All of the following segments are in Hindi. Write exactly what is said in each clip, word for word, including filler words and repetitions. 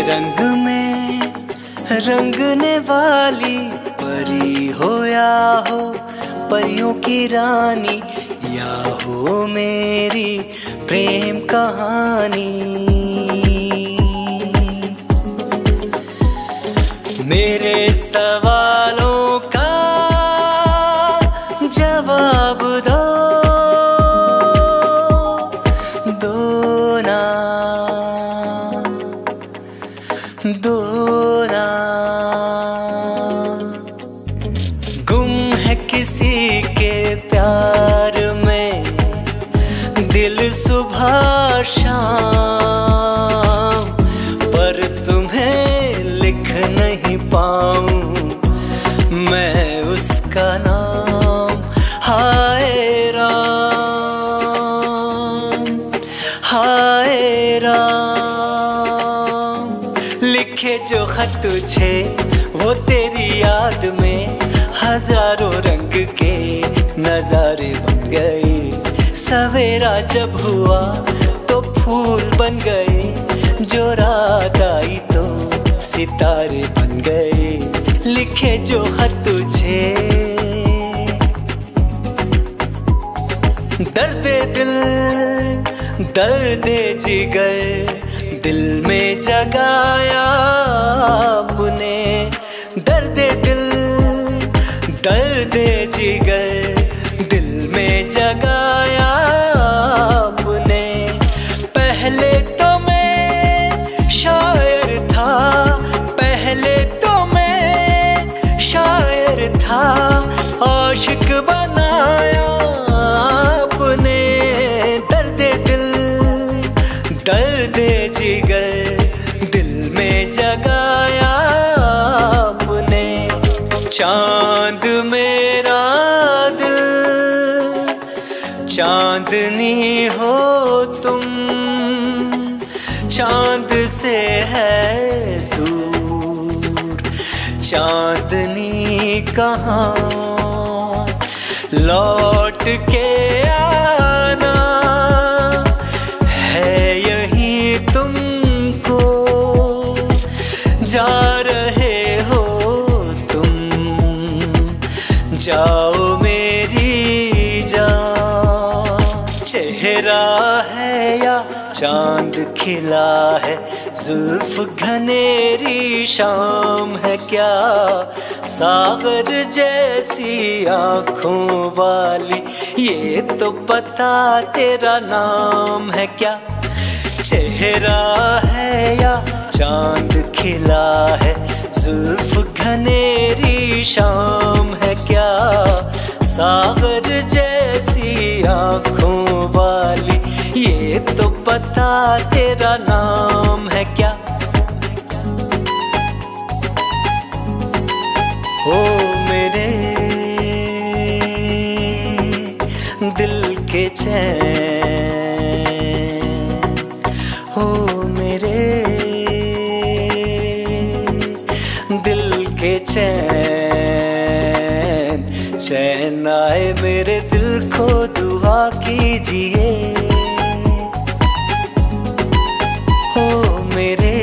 रंग में रंगने वाली परी हो या हो परियों की रानी, या हो मेरी प्रेम कहानी। मेरे सवालों का जवाब दो, दो ना, दो ना। गुम है किसी के प्यार में दिल सुबह शाम, पर तुम्हें लिख नहीं पाऊं मैं उसका नाम। हाय राम, हाय राम। लिखे जो खत तुझे वो तेरी याद में हजारों रंग के नजारे बन गए। सवेरा जब हुआ तो फूल बन गए, जो रात आई तो सितारे बन गए। लिखे जो खत तुझे दर्द दिल दर्द जिगर दिल में जगाया आपने। दर्द दिल दर्द जिगर दिल में जगाया आपने। पहले तो मैं शायर था, पहले तो मैं शायर था, आशिक बनाया आपने। दर्द दिल दर्द जिगर दिल में जगाया आपने। चांद मेरा दिल चांदनी हो तुम, चांद से है दूर चांदनी कहाँ। लौट के आना है यहीं तुमको, जा रहे हो तुम, जाओ मेरी जान। चेहरा है या चांद खिला है, जुल्फ घनेरी शाम है क्या, सागर जैसी आँखों वाली ये तो पता तेरा नाम है क्या। चेहरा है या चांद खिला है, जुल्फ घनेरी शाम है क्या, सागर जैसी आँखों वाली ये तो पता तेरा नाम है क्या। ओ मेरे दिल के चैन, ओ मेरे दिल के चैन, चैन आए मेरे दिल को दुआ कीजिए। ओ मेरे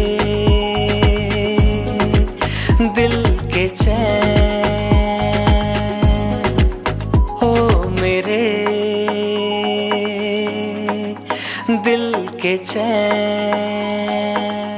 दिल के चैन, ओ मेरे दिल के चैन।